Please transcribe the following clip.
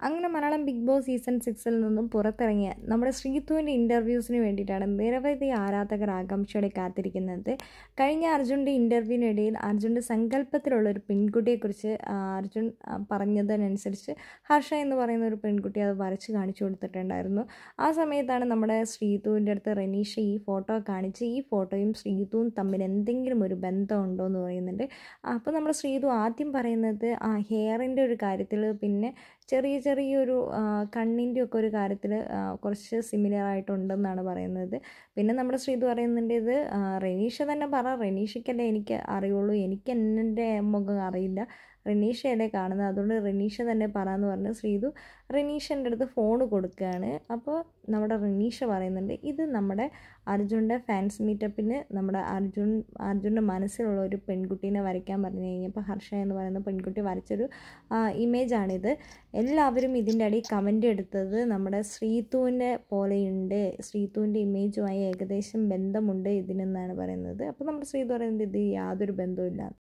അങ്ങനെ Malayalam Bigg Boss season 6-ൽ നിന്നും പുറത്തിറങ്ങിയ നമ്മുടെ ശ്രീതുവിൻ്റെ ഇൻ്റർവ്യൂസിന് വേണ്ടിയിട്ടാണ് നിരവധി ആരാധകർ ആകാംക്ഷയോടെ കാത്തിരിക്കുന്നത്. കഴിഞ്ഞ അർജുൻ്റെ ഇൻ്റർവ്യൂവിനിടയിൽ അർജുൻ്റെ സങ്കല്പത്തിലുള്ളൊരു പെൺകുട്ടിയെക്കുറിച്ച് അർജുൻ പറഞ്ഞതിനനുസരിച്ച് ഹർഷ എന്ന് പറയുന്ന ഒരു പെൺകുട്ടി അത് വരച്ച് കാണിച്ചു കൊടുത്തിട്ടുണ്ടായിരുന്നു. ആ സമയത്താണ് നമ്മുടെ ശ്രീതുവിൻ്റെ അടുത്ത് റെനീഷ ഈ ഫോട്ടോ കാണിച്ച് ഈ ഫോട്ടോയും ശ്രീതുവും തമ്മിൽ എന്തെങ്കിലും ഒരു ബന്ധമുണ്ടോ എന്ന് പറയുന്നുണ്ട്. അപ്പോൾ നമ്മുടെ ശ്രീതു ആദ്യം പറയുന്നത് ഹെയറിൻ്റെ ഒരു കാര്യത്തിൽ, പിന്നെ ചെറിയൊരു കണ്ണിൻ്റെ ഒക്കെ ഒരു കാര്യത്തിൽ കുറച്ച് സിമിലർ ആയിട്ടുണ്ടെന്നാണ് പറയുന്നത്. പിന്നെ നമ്മുടെ ശ്രീതു പറയുന്നുണ്ട് ഇത് റെനീഷ തന്നെ റെനീഷയ്ക്കല്ലേ എനിക്ക് അറിയുള്ളൂ, എനിക്ക് എൻ്റെ മുഖം അറിയില്ല, റെനീഷയല്ലേ കാണുന്നത്, അതുകൊണ്ട് റെനീഷ തന്നെ എന്ന് പറഞ്ഞ് ശ്രീതു റെനീഷൻ്റെ അടുത്ത് ഫോൺ കൊടുക്കുകയാണ്. അപ്പോൾ നമ്മുടെ റെനീഷ പറയുന്നുണ്ട് ഇത് നമ്മുടെ അർജുൻ്റെ ഫാൻസ് മീറ്റപ്പിന് നമ്മുടെ അർജുൻ്റെ മനസ്സിലുള്ള ഒരു പെൺകുട്ടീനെ വരയ്ക്കാൻ പറഞ്ഞു കഴിഞ്ഞപ്പോൾ ഹർഷ എന്ന് പറയുന്ന പെൺകുട്ടി വരച്ചൊരു ഇമേജാണിത്. എല്ലാവരും ഇതിൻ്റെ അടിയിൽ കമൻ്റ് എടുത്തത് നമ്മുടെ ശ്രീതുവിനെ പോലെയുണ്ട്, ശ്രീതുവിൻ്റെ ഇമേജുമായി ഏകദേശം ബന്ധമുണ്ട് ഇതിനെന്നാണ് പറയുന്നത്. അപ്പോൾ നമ്മുടെ ശ്രീതു പറയുന്നത് ഇത് യാതൊരു ബന്ധവുമില്ല.